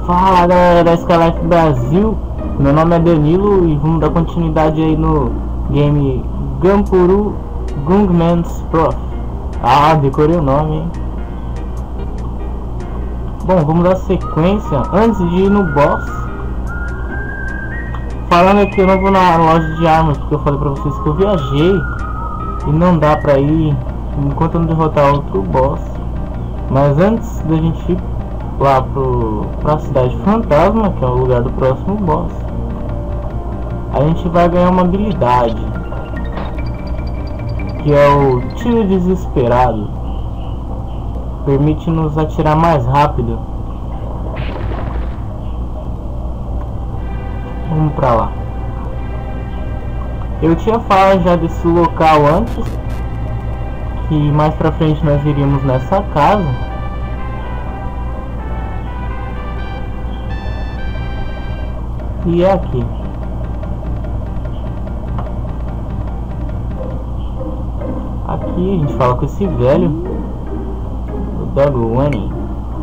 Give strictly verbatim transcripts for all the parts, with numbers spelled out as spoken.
Fala galera da Skylife Brasil, meu nome é Danilo e vamos dar continuidade aí no game Gampuru Gungman's Prof. Ah, decorei o nome, hein? Bom, vamos dar sequência antes de ir no boss. Falando aqui, eu não vou na loja de armas porque eu falei pra vocês que eu viajei e não dá pra ir enquanto eu não derrotar outro boss. Mas antes da gente ir lá pro, pra cidade fantasma, que é o lugar do próximo boss, a gente vai ganhar uma habilidade que é o tiro desesperado. Permite nos atirar mais rápido. Vamos pra lá. Eu tinha falado já desse local antes, que mais pra frente nós iríamos nessa casa. E é aqui. Aqui a gente fala com esse velho, o Dogwani.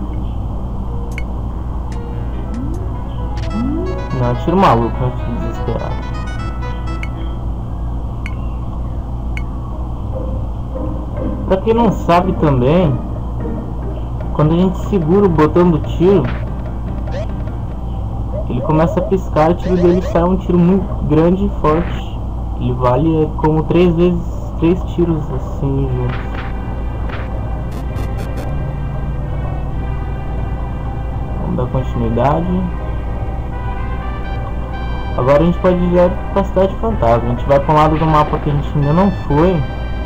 Não, tiro maluco, eu tiro desesperado. Pra quem não sabe também, quando a gente segura o botão do tiro, ele começa a piscar, o tiro dele sai um tiro muito grande e forte. Ele vale como três vezes, três tiros assim juntos. Vamos dar continuidade. Agora a gente pode ir direto para a cidade fantasma. A gente vai para um lado do mapa que a gente ainda não foi.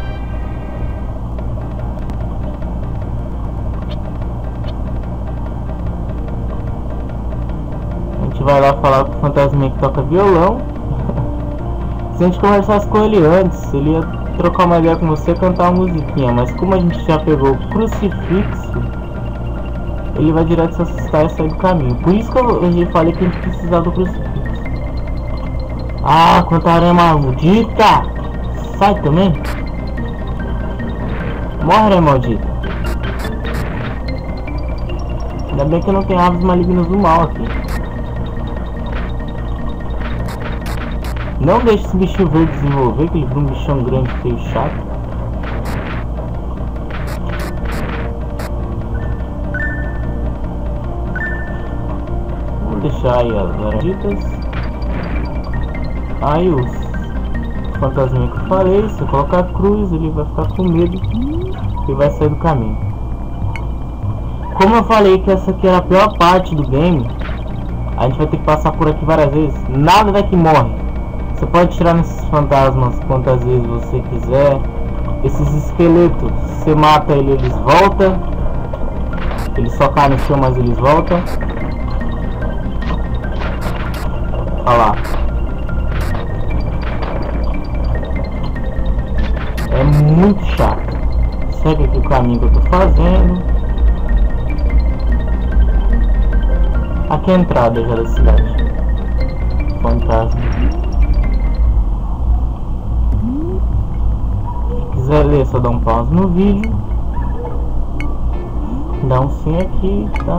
A gente vai lá falar com o fantasminha que toca violão. Se a gente conversasse com ele antes, ele ia trocar uma ideia com você e cantar uma musiquinha. Mas como a gente já pegou o crucifixo, ele vai direto se assustar e sair do caminho. Por isso que eu, eu falei que a gente precisava do crucifixo. Ah, quanta aranha maldita! Sai também! Morre, maldita! Ainda bem que não tem aves malignas do mal aqui. Não deixe esse bichinho verde desenvolver, que ele vira um bichão grande, feio, chato. Vou deixar aí as aranhitas. Aí os fantasminha que eu falei, se eu colocar a cruz, ele vai ficar com medo e vai sair do caminho. Como eu falei que essa aqui era a pior parte do game, a gente vai ter que passar por aqui várias vezes. Nada daqui morre. Você pode tirar nesses fantasmas quantas vezes você quiser. Esses esqueletos, você mata ele, eles voltam. Eles só caem no chão, mas eles voltam. Olha lá. É muito chato. Segue aqui o caminho que eu tô fazendo. Aqui é a entrada já da cidade fantasma. Se quiser ler, só dá um pause no vídeo. Dá um sim aqui, tá?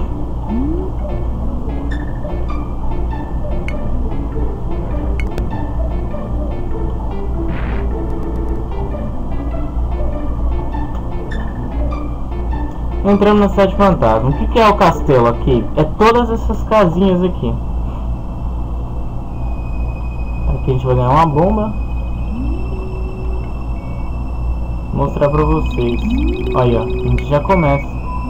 Entrando na cidade fantasma. O que, que é o castelo aqui? É todas essas casinhas aqui. Aqui a gente vai ganhar uma bomba. Vou mostrar pra vocês. Olha, a gente já começa.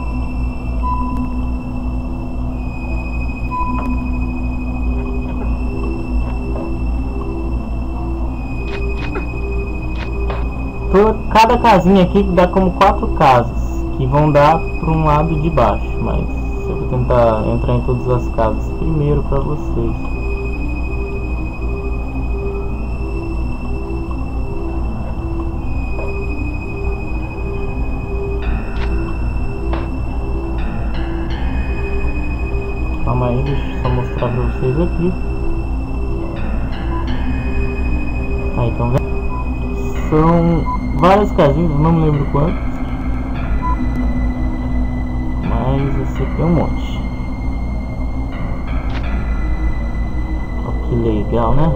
Toda, cada casinha aqui dá como quatro casas, que vão dar para um lado de baixo, mas eu vou tentar entrar em todas as casas primeiro para vocês. Calma aí, deixa eu só mostrar para vocês aqui. Aí, então são várias casinhas, não me lembro quantas. Mas esse aqui é um monte. Que legal, né?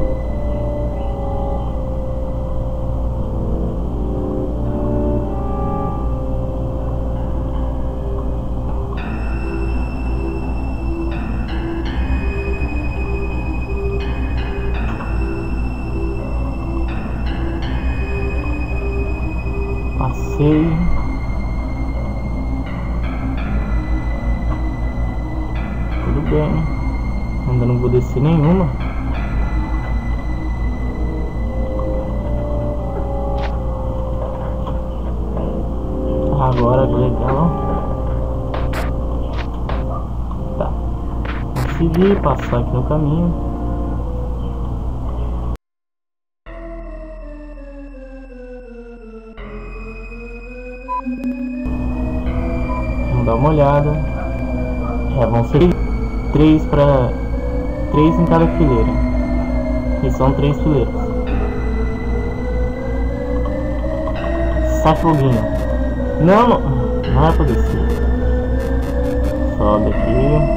Passei. Tudo bem. Ainda não vou descer nenhuma. Agora legal. Tá. Consegui passar aqui no caminho. Vamos dar uma olhada. É, vão ser três para três em cada fileira. E são três fileiras. Sai foguinho. Não, não, não é pra descer. Sobe aqui.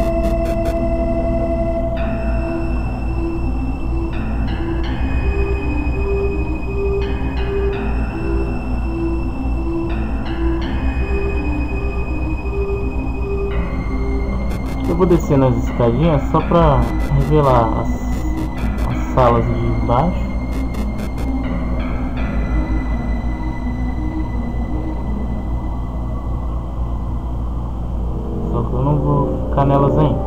Eu vou descer nas escadinhas só pra revelar as, as salas de baixo. Só que eu não vou ficar nelas ainda.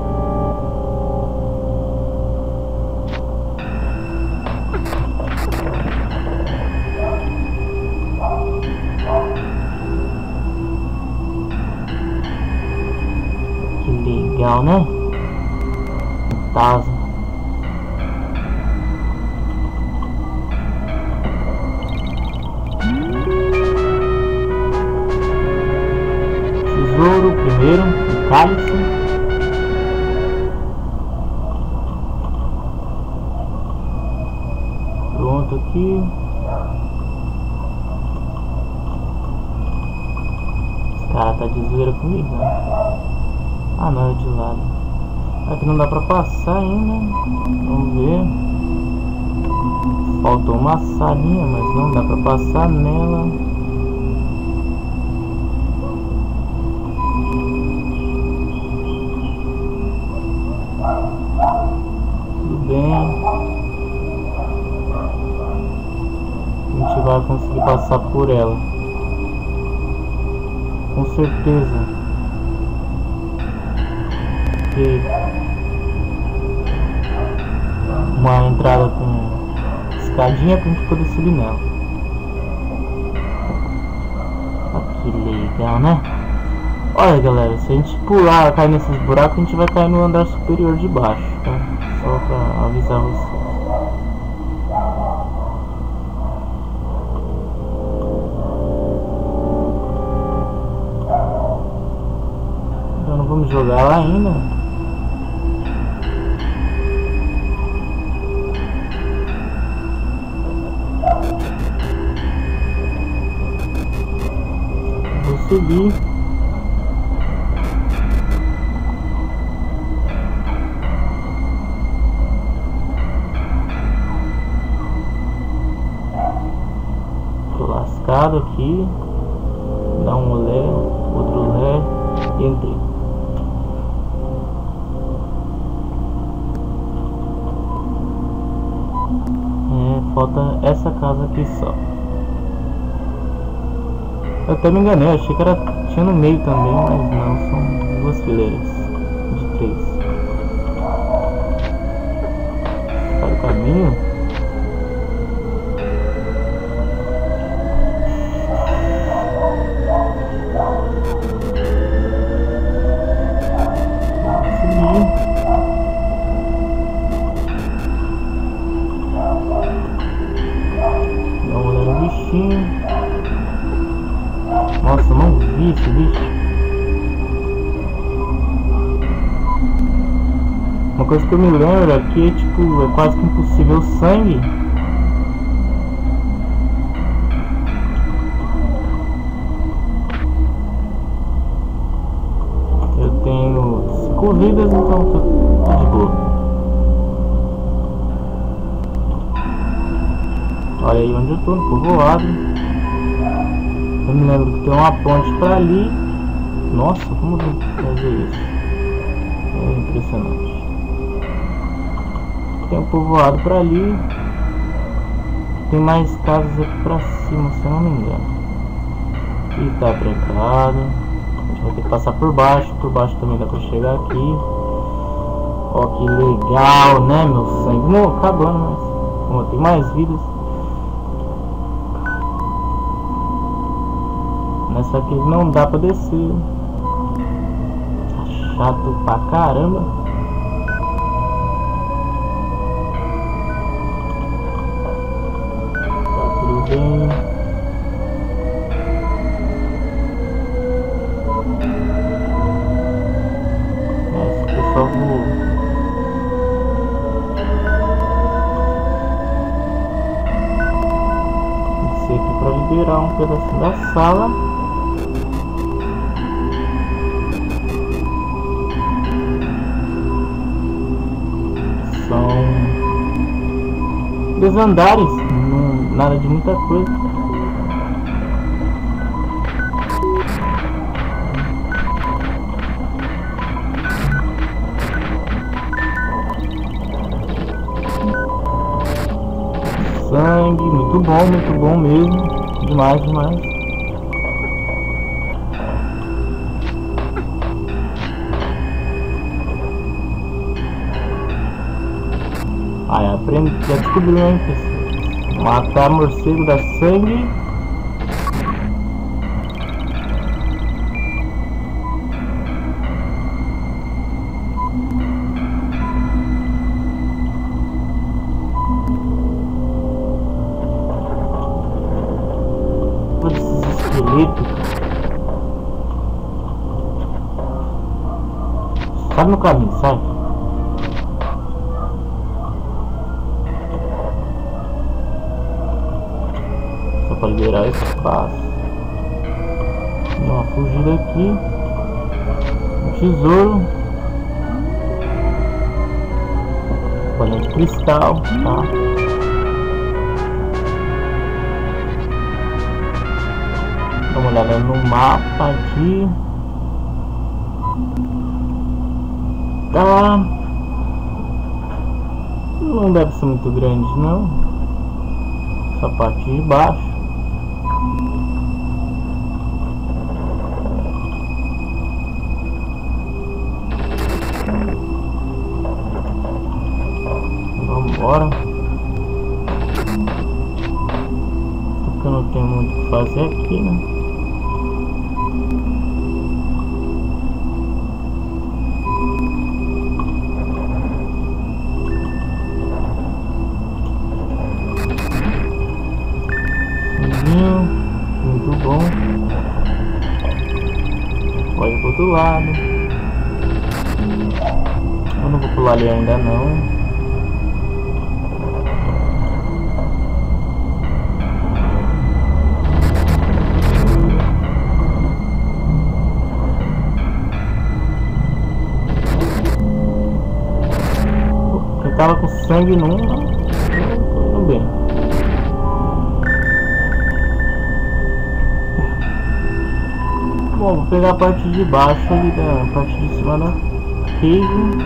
Legal, né? Fantasma. Tesouro primeiro, o cálice. Pronto aqui. Esse cara tá de zoeira comigo, né? Ah, não, é de lado. Aqui não dá pra passar ainda. Vamos ver. Faltou uma salinha, mas não dá pra passar nela. Tudo bem. A gente vai conseguir passar por ela. Com certeza. Uma entrada com escadinha pra gente poder subir nela. Ah, que legal, né? Olha, galera, se a gente pular, cair nesses buracos, a gente vai cair no andar superior de baixo, tá? Só pra avisar vocês. Então não vamos jogar lá ainda. Subir. Tô lascado aqui. Dá um olé, outro olé e entrei. É, falta essa casa aqui só. Eu até me enganei, achei que era, tinha no meio também, mas não, são duas fileiras de três. Para o caminho. Vamos seguir. Dá uma olhada no bichinho. Nossa, eu não vi esse bicho. Uma coisa que eu me lembro é que tipo, é quase que impossível sangue. Eu tenho cinco vidas, então tô de boa. Olha aí onde eu tô, no povoado. Eu me lembro que tem uma ponte pra ali. Nossa, como fazer isso? É impressionante. Tem um povoado pra ali. Tem mais casas aqui pra cima, se eu não me engano. E tá trancado. A gente vai ter que passar por baixo. Por baixo também dá pra chegar aqui. Ó, que legal, né, meu sangue? Não, acabando, mas como tem mais vidas. Nessa aqui não dá pra descer. Tá chato pra caramba. Tá tudo bem. Esse pessoal voou. Aqui para liberar um pedacinho da sala. São dois andares, não, nada de muita coisa. Sangue, muito bom, muito bom mesmo. Demais, demais. Aí, aprende, já descobriu, hein, pessoal? Matar morcego dá sangue. Sai no caminho, sai. Só para liberar esse espaço. Dá uma fugida aqui. Um tesouro. Bolinha de cristal, tá? Dá uma olhada no mapa aqui. Tá. Não deve ser muito grande, não. Essa parte de baixo. Vamos embora. Porque eu não tenho muito o que fazer aqui, né? Muito bom. Olha pro outro lado. Eu não vou pular ali ainda não. Quem tava com sangue num, tudo bem. Bom, vou pegar a parte de baixo ali, da parte de cima da cave.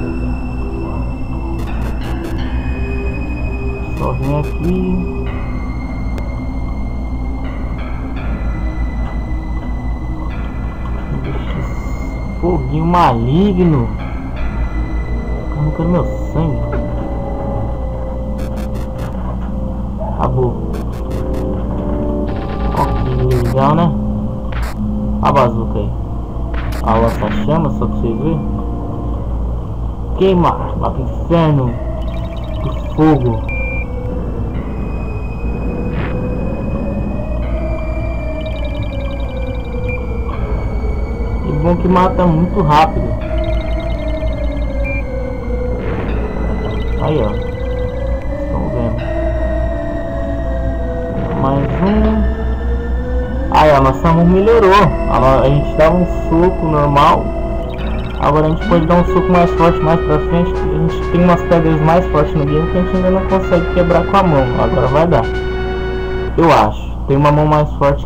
Só vem aqui. Deixa esse foguinho maligno. Arrancando meu sangue. Acabou. Ó, que legal, né? A bazuca aí. A lança-chama, só pra vocês verem. Queima! Lá pro inferno! Que fogo! E bom que mata muito rápido. Aí, ó. Estão vendo. Mais um. Aí a nossa mão melhorou. A, a gente dava um soco normal. Agora a gente pode dar um soco mais forte mais pra frente. A gente tem umas pedras mais fortes no game que a gente ainda não consegue quebrar com a mão. Agora vai dar. Eu acho. Tem uma mão mais forte.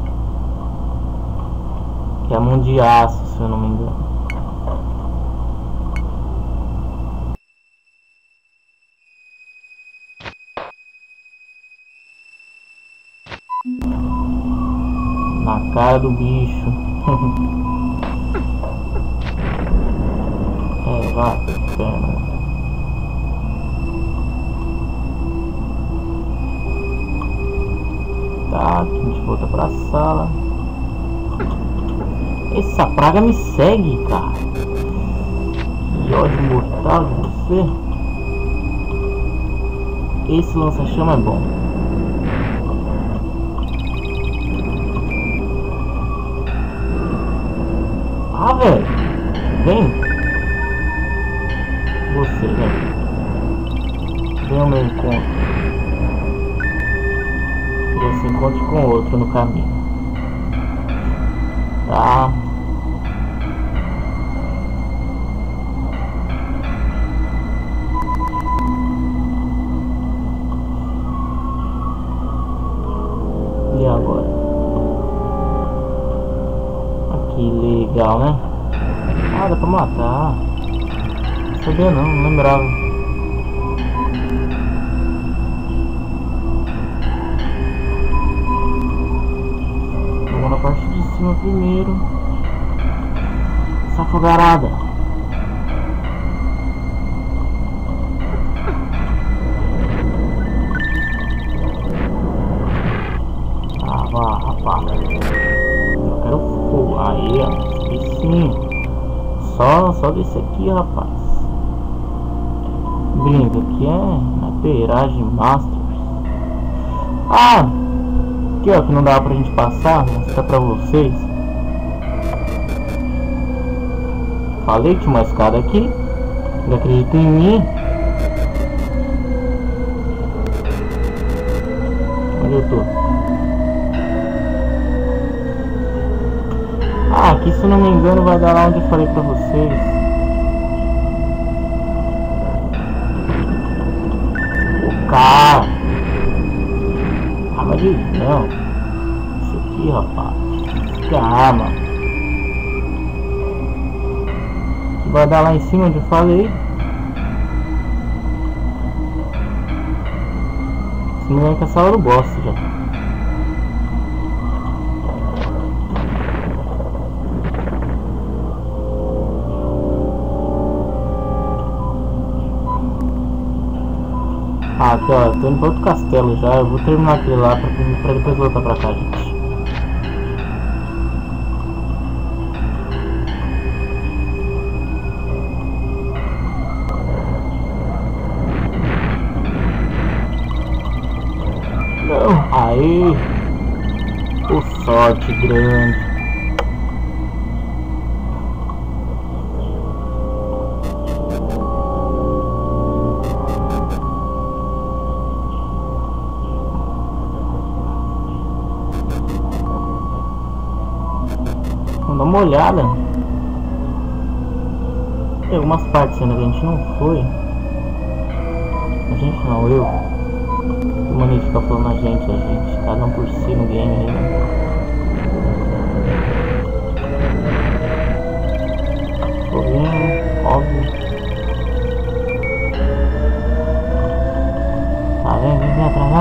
Que é a mão de aço, se eu não me engano. Na cara do bicho. É, vai, perna. Tá, aqui a gente volta pra sala. Essa praga me segue, cara. Que ódio mortal de você. Esse lança-chama é bom. Ah, velho. Vem. Você, vem. Vem ao meu encontro. Que você encontre com outro no caminho. Tá. E agora? Que legal, né? Ah, dá pra matar. Não sabia não, não lembrava. Vamos na parte de cima primeiro. Essa fogarada. Ah, vá, rapaz. Eu quero fogo. Aí, ó. E sim. Só, só desse aqui, rapaz. Brinca, aqui é na Beiragem Masters. Ah! Aqui, ó, que não dá pra gente passar. Vou mostrar pra vocês. Falei que tinha uma escada aqui. Não acredita em mim? Onde eu tô? Ah, aqui, se eu não me engano, vai dar lá onde eu falei pra vocês. O cara. Arma de... Não. Isso aqui, rapaz. Que arma. Que vai dar lá em cima onde eu falei. Se não me engano, que essa hora eu gosto já. Ah, aqui ó, tô indo pra outro castelo já, eu vou terminar aquele lá pra, pra depois voltar pra cá, gente. Não, aí, o sorte grande. Dá uma olhada. Tem algumas partes ainda que a gente não foi. A gente não, eu. Que mania ficar falando a gente, a gente. Cada um por si no game aí, né? Foguinho, óbvio. Tá, vem, vem, vem atrás.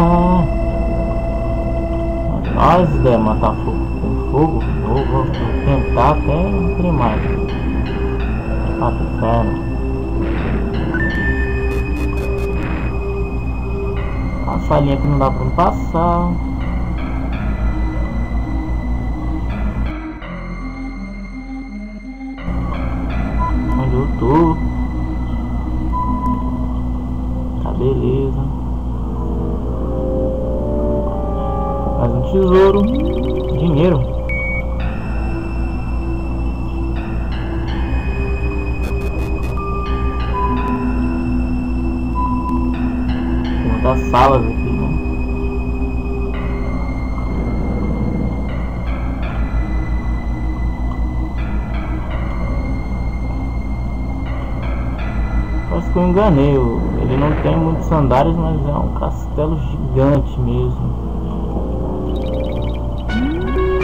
Nós devemos matar fogo com fogo. Vou, vou tentar até não ter mais. Ah, que inferno. A salinha que não dá pra passar. Onde eu tô? Tá, beleza. Mais um tesouro. Dinheiro. Das salas aqui, né? Parece que eu enganei. Ele não tem muitos andares, mas é um castelo gigante mesmo.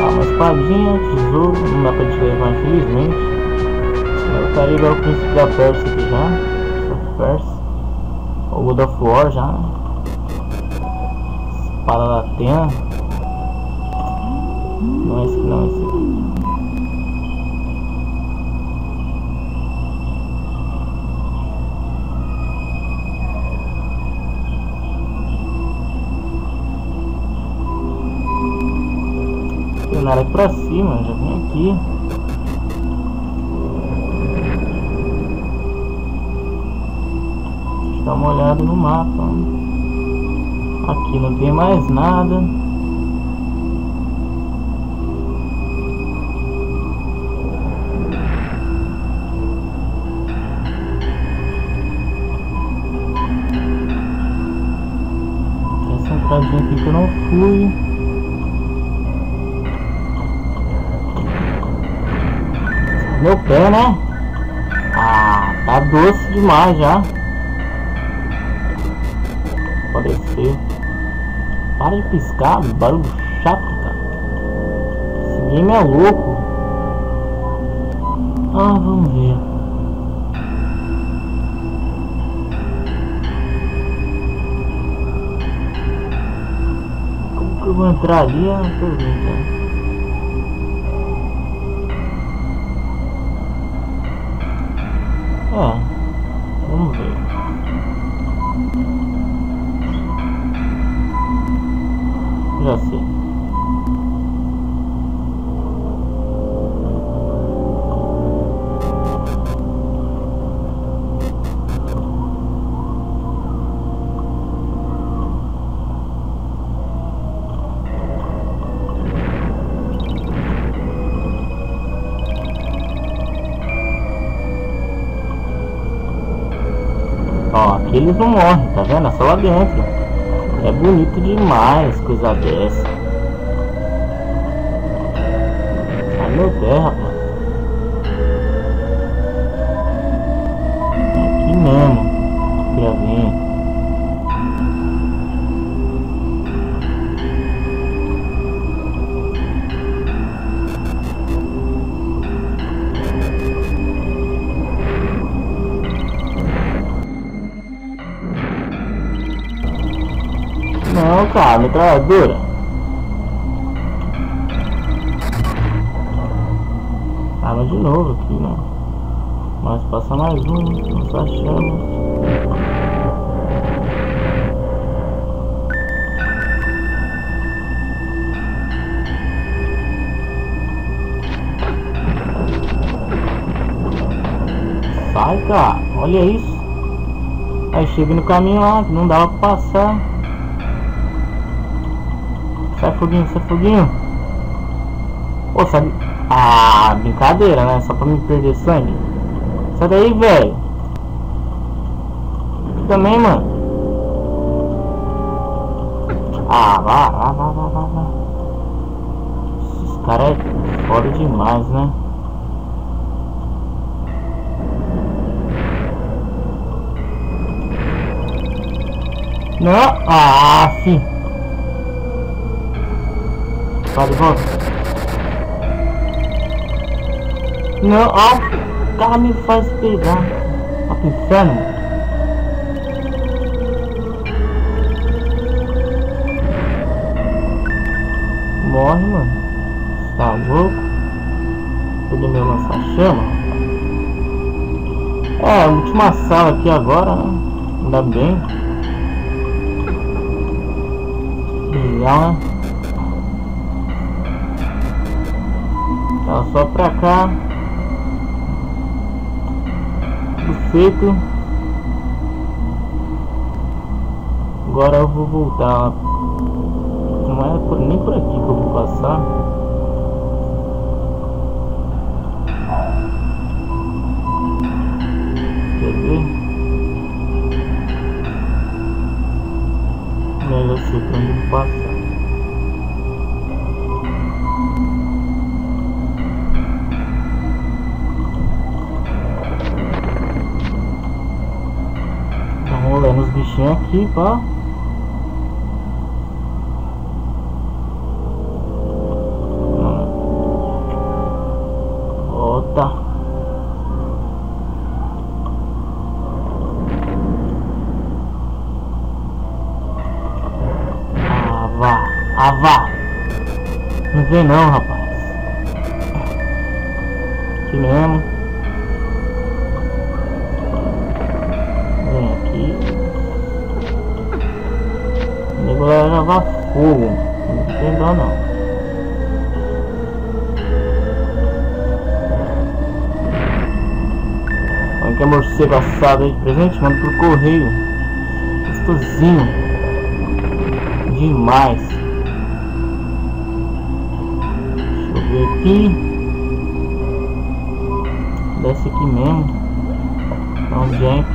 Ah, uma espadinha, tesouro, não dá pra te levar infelizmente. Eu estaria igual o príncipe da Pérsia aqui já. Pérsia. O God of War já, né? Espada da Atena. Não é esse aqui, não, é esse aqui. Tem nada aqui pra cima, já vem aqui. Deixa eu dar uma olhada no mapa. Aqui não tem mais nada. Essa entradinha aqui que eu não fui. Meu pé, né? Ah, tá doce demais já. Pode ser. Para de piscar, barulho chato, cara. Esse game é louco. Ah, vamos ver. Como que eu vou entrar ali? É uma pergunta. É, vamos ver. Já sei. Ó, aqui eles não morrem, tá vendo? É só lá dentro. É bonito demais coisa dessa. Sai meu pé, rapaz. É aqui mesmo. Queria vir. Não, cara, metralhadora. Arma de novo aqui, né? Mas passa mais um, nós achamos. Sai, cara, olha isso. Aí chega no caminho lá, que não dava pra passar. Sai foguinho, sai foguinho. Pô, sabe? Ah, brincadeira, né? Só pra me perder sangue. Sai daí, velho. Também, mano. Ah, vá, vá, vá, vá, vá, vá. Esses caras é foda demais, né? Não, ah, sim. Vai de volta. Não, ó, o cara me faz pegar. Ó que inferno. Morre, mano. Tá louco? Peguei meu lança-chama. É, a última sala aqui agora, né? Ainda bem. Legal, né? Tá só pra cá. Tudo feito. Agora eu vou voltar. Não é por, nem por aqui que eu vou passar. Quer ver? Melhor ser pra onde eu vou passar. Rolando os bichinhos aqui, pá. Não, voltar. Ah, vá. Ah, vá. Não vem não, rapaz. Aqui mesmo. Vem aqui. O nego vai levar fogo. Não tem dó não. Olha que é morcego assado aí de presente, mano, por correio. Gostosinho. Demais. Deixa eu ver aqui. Desce aqui mesmo. Dá um jump.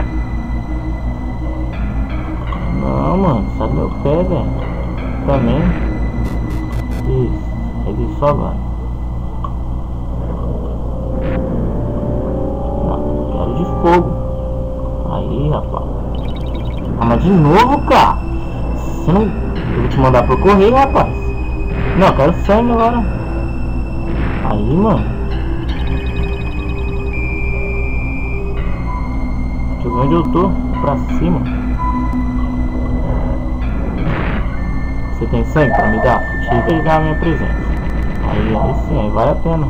Não, mano, sai do meu pé, velho. Também. Isso. Ele só vai. Não, quero de fogo. Aí, rapaz. Ah, mas de novo, cara. Você não... Eu vou te mandar por correio, rapaz. Não, eu quero sangue agora. Aí, mano. Deixa eu ver onde eu tô. Pra cima. Você tem sangue pra me dar? Deixa eu pegar a minha presença. Aí, aí sim, aí vale a pena.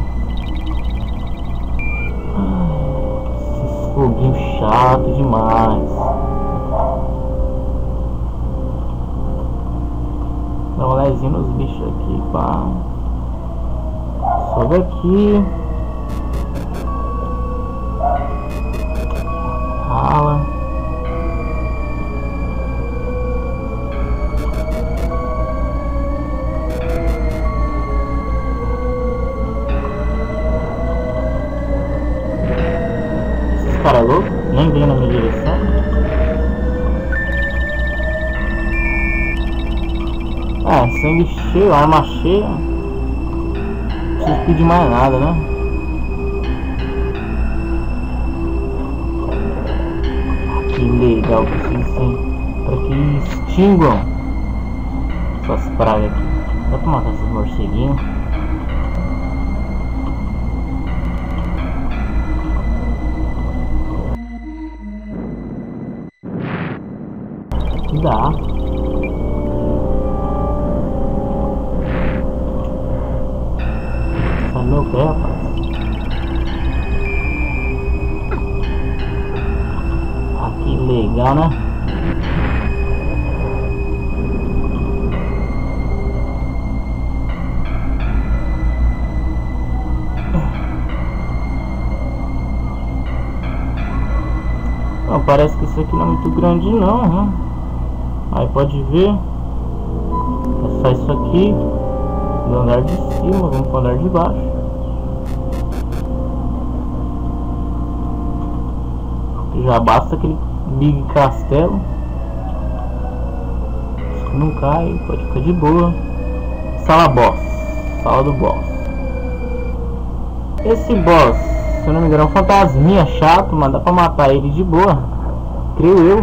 Ah, esses foguinhos chato demais. Dá um lezinho nos bichos aqui, pá. Sobe aqui. Rala. Esses caras loucos, nem vem na minha direção. É, sangue cheio, arma cheia. Não preciso pedir mais nada, né? Ah, que legal, preciso sim. Para que extinguam essas pragas aqui. Dá pra matar esses morceguinhos. Dá. Sai meu pé, rapaz. Ah, que legal, né? Não, parece que isso aqui não é muito grande não, né? Aí pode ver. É só isso aqui. Do andar de cima, vamos para o andar de baixo. Já basta aquele big castelo. Isso não cai, pode ficar de boa. Sala boss. Sala do boss. Esse boss, se eu não me engano, é um fantasminha chato, mas dá pra matar ele de boa. Creio eu.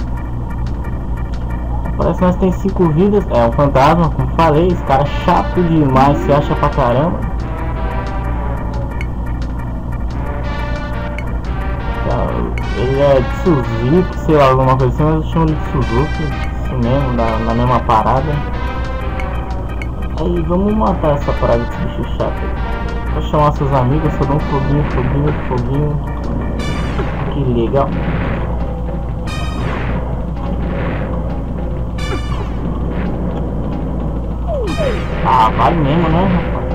Parece que nós tem cinco vidas. É um fantasma, como falei. Esse cara é chato demais, se acha pra caramba. Ele é de Suzuki, sei lá, alguma coisa assim, mas eu chamo ele de Suzuki. Isso mesmo, na, na mesma parada. Aí vamos matar essa parada desse bicho chato aí. Vou chamar seus amigos, só dá um foguinho, foguinho, foguinho. Que legal. Ah, vale mesmo, né, rapaz?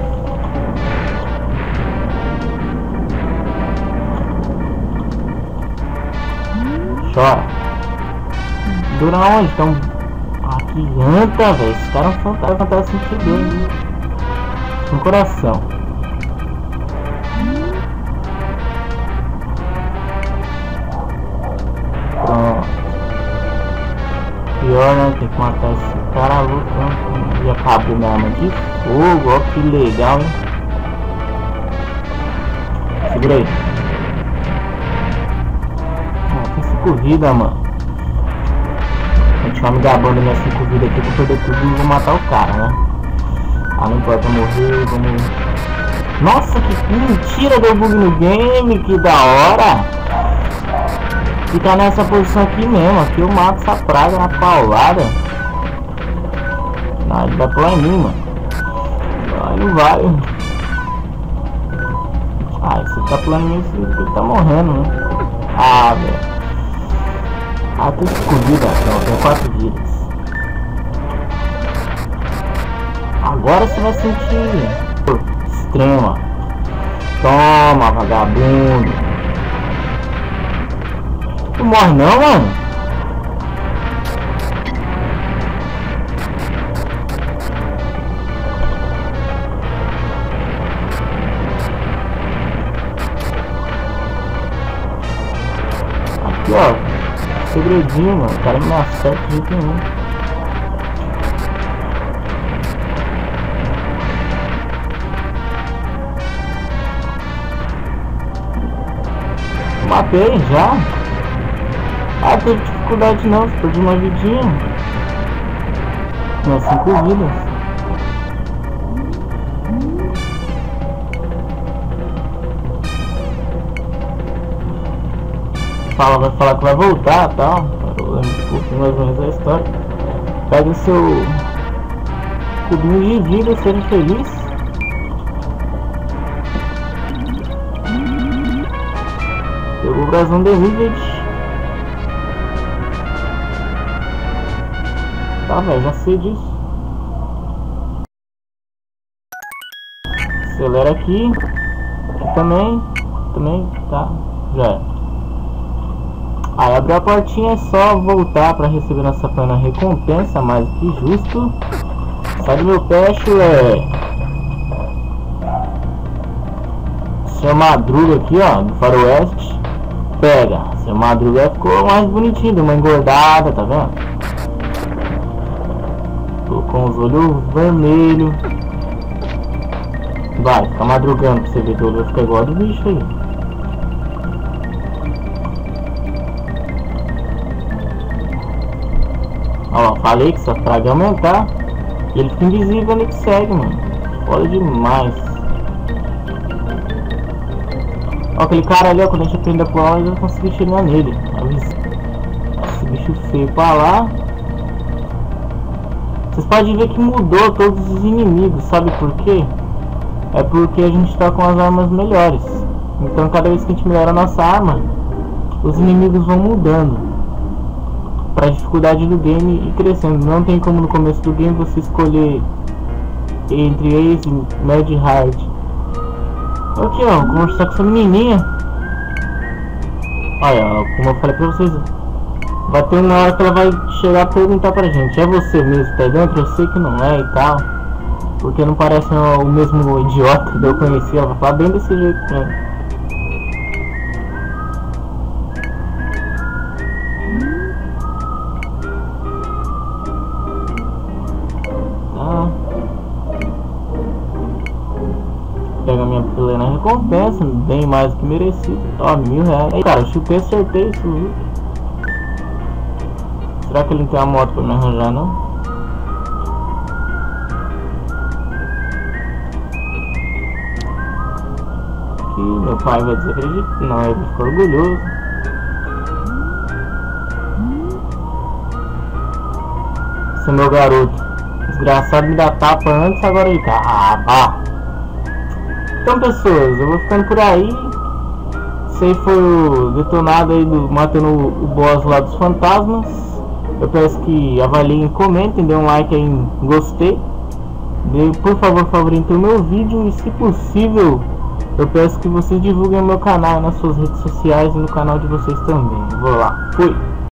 Chora. Dura onde? Então. Ah, que anta, velho. Esse cara é um fantasma, tá sentindo, né? No coração. Pronto. Pior, né? Tem que matar esse cara louco, né? E acabou minha arma de fogo, ó, que legal, hein? Segura aí. Ah, tem cinco vidas, mano. Vou continuar me gabando minhas cinco vidas aqui, vou perder tudo e vou matar o cara, né? Ah, não importa morrer, vamos Nossa, que mentira, deu bug no game, que da hora. Ficar nessa posição aqui mesmo, aqui eu mato essa praga na paulada. Não, ele vai pular em mim, mano. Vai, não vai. Ah, esse tá pulando em mim, ele tá morrendo, né? Ah, velho. Ah, tem cinco vidas, não, tem quatro vidas. Agora você vai sentir extrema. Toma, vagabundo. Tu morre não, mano? Aqui, ó. Segredinho, mano. O cara não me acerta de jeito nenhum. Matei já. Ah, teve dificuldade não, perdi uma vidinha. Tinha cinco vidas. Fala, vai falar que vai voltar e tal. Eu lembro um pouco mais ou menos da história. Pega o seu cubinho de vida, seja feliz. Pegou o brasão de Rivet. Tá, velho, já sei disso. Acelera aqui. Aqui também. Também, tá. Já é. Aí abriu a portinha, é só voltar pra receber nossa plena recompensa, mais do que justo. Sai do meu pé, chulé. Seu Madruga aqui, ó, do faroeste. Pega. Seu Madruga ficou mais bonitinho, deu uma engordada, tá vendo? Tô com os olhos vermelhos. Vai, fica madrugando pra você ver que eu vou ficar igual do bicho aí. Ó, falei que essa praga ia aumentar. E ele fica invisível ali que segue, mano. Foda demais. Ó, aquele cara ali, ó, quando a gente aprende a pular, eu já consegui chegar nele. Esse bicho feio pra lá. Vocês podem ver que mudou todos os inimigos, sabe por quê? É porque a gente tá com as armas melhores. Então cada vez que a gente melhora a nossa arma, os inimigos vão mudando para a dificuldade do game e crescendo. Não tem como no começo do game você escolher entre Easy, Med e Hard. Aqui, ó, conversar com essa menininha. Olha, ó, como eu falei pra vocês, vai ter uma hora que ela vai chegar a perguntar pra gente: é você mesmo que tá dentro? Eu sei que não é e tal, porque não parece o mesmo idiota que eu conheci. Ela vai falar bem desse jeito, né? Pega a minha plena recompensa, bem mais do que merecido. Ó, mil reais. Aí, cara, eu chutei, acertei isso, viu? Será que ele não tem uma moto pra me arranjar, não? Aqui, meu pai vai desacreditar. Não, ele ficou orgulhoso. Esse é meu garoto. Desgraçado me dá tapa antes, agora ele tá. Ah, bah. Então, pessoas, eu vou ficando por aí. Esse aí foi o detonado aí do matando o boss lá dos fantasmas. Eu peço que avaliem, comentem, dê um like aí em gostei. Dê, por favor, favoritem o meu vídeo e, se possível, eu peço que vocês divulguem o meu canal nas suas redes sociais e no canal de vocês também. Vou lá, fui!